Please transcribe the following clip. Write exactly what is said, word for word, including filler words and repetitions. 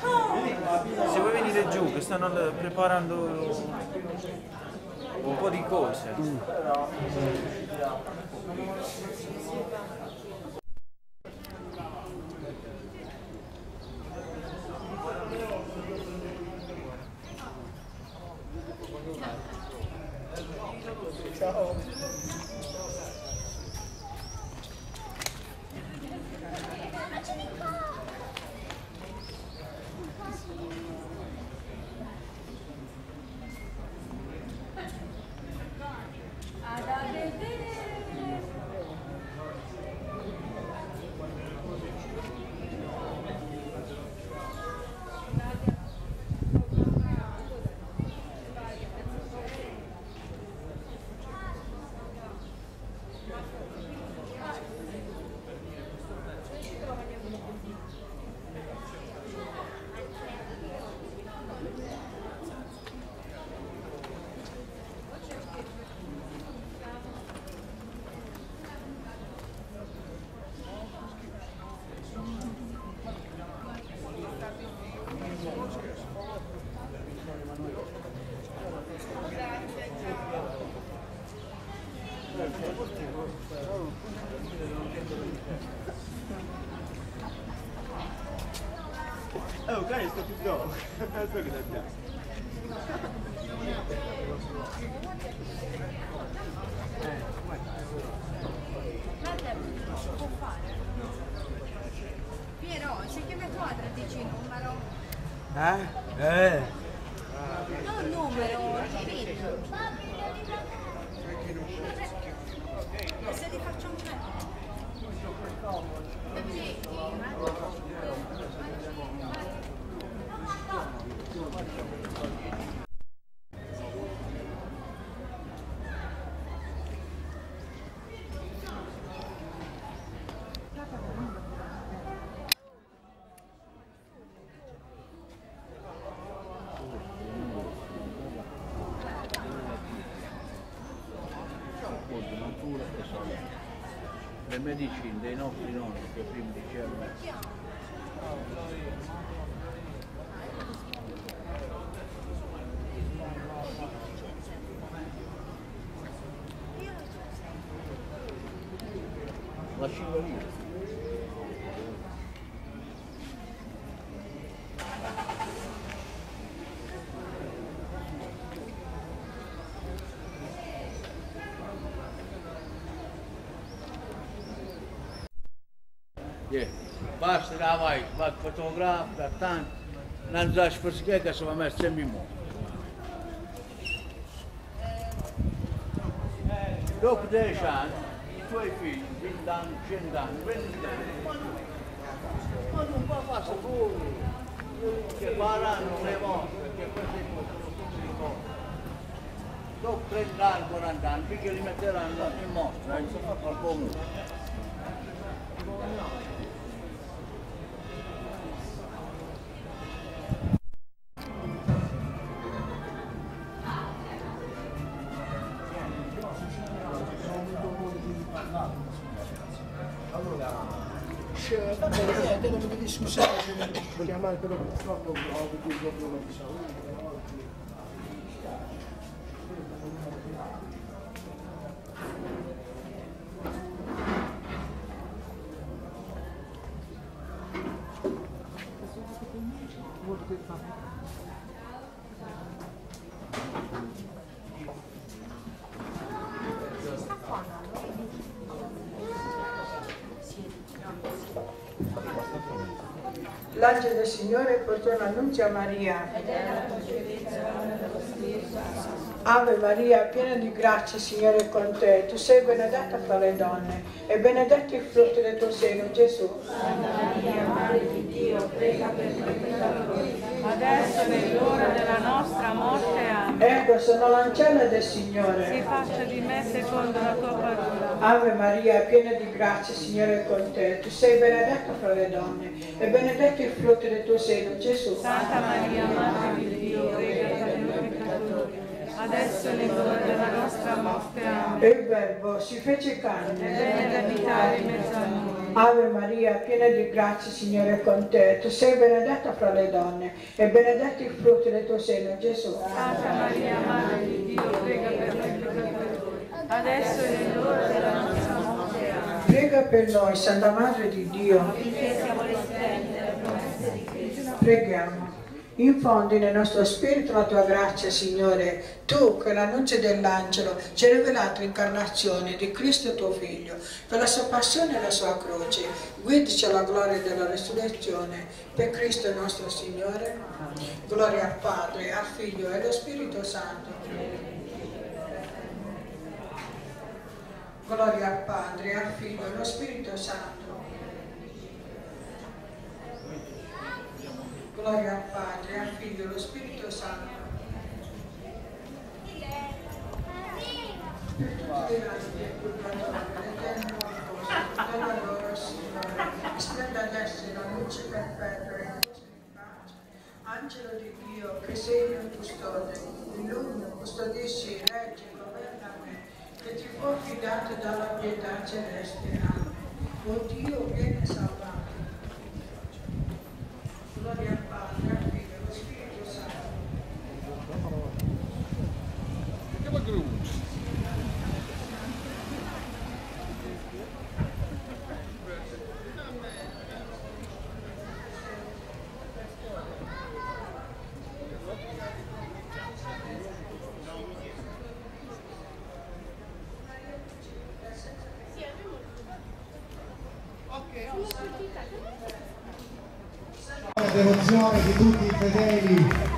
Se vuoi venire giù, che stanno preparando un po' di cose. Mm. Ciao. Oh, guys, stop it go. That's look at that guy. Piero, si chiamato a tredici numero? Eh? Eh. Non numero, il PIN. E se ti faccio un po'? Le medicine dei nostri nonni che prima dicevano. Lascialo lì. Yeah. Basta, давай, вот фотограф, там, нам за шпорские, как вам это мимо. Dopo dieci anni, i tuoi figli, venti anni, cento anni, venti anni, ma non può fare sapore, che faranno le vostre, che queste cose non tutte le cose. Dopo trenta anni, quaranta anni, finché li metteranno in mostra, insomma, al comune. Va bene, niente, non mi devi scusare, devo chiamare però purtroppo ho avuto proprio una bisogna. L'angelo del Signore portò l'annunzio a Maria. Ave Maria, piena di grazia, il Signore è con te. Tu sei benedetta fra le donne e benedetto il frutto del tuo seno, Gesù. Santa Maria, Madre di Dio, prega per noi peccatori, adesso è l'ora della nostra morte. Amen. Ecco, sono l'ancella del Signore. Si faccia di me secondo la tua parola. Ave Maria, piena di grazia, il Signore è con te. Tu sei benedetta fra le donne e benedetto il frutto del tuo seno, Gesù. Santa Maria, Madre di Dio, prega per noi peccatori, adesso è nell'ora della nostra morte. Amen. E il Verbo si fece carne E venne ad abitare in mezzo a noi. Ave Maria, piena di grazia, Signore è con te. Tu sei benedetta fra le donne e benedetto il frutto del tuo seno, Gesù. Santa Maria, Madre di Dio, prega per noi peccatori, adesso è nell'ora della nostra morte. Amen. Prega per noi, Santa Madre di Dio. Affinché siamo residenti della promessa di Cristo. Preghiamo. Infondi nel nostro spirito la tua grazia, Signore, tu che l'annuncio dell'angelo ci hai rivelato l'incarnazione di Cristo tuo Figlio, per la sua passione e la sua croce, guidici alla gloria della resurrezione, per Cristo nostro Signore. Gloria al Padre, al Figlio e allo Spirito Santo. Gloria al Padre, al Figlio e allo Spirito Santo. Gloria al Padre, al Figlio e allo Spirito Santo. Per tutti i resti del purgatorio, l'Eterno riposo, della loro Signore, splenda adesso la luce perpetua e la luce di pace. Angelo di Dio, che sei il mio custode, illumina, custodisci, reggi, governa me, che ti fu affidato dalla pietà celeste. Amen. O Dio, vieni a salvare. Gloria al Padre, al Figlio e allo Spirito Santo. La devozione di tutti i fedeli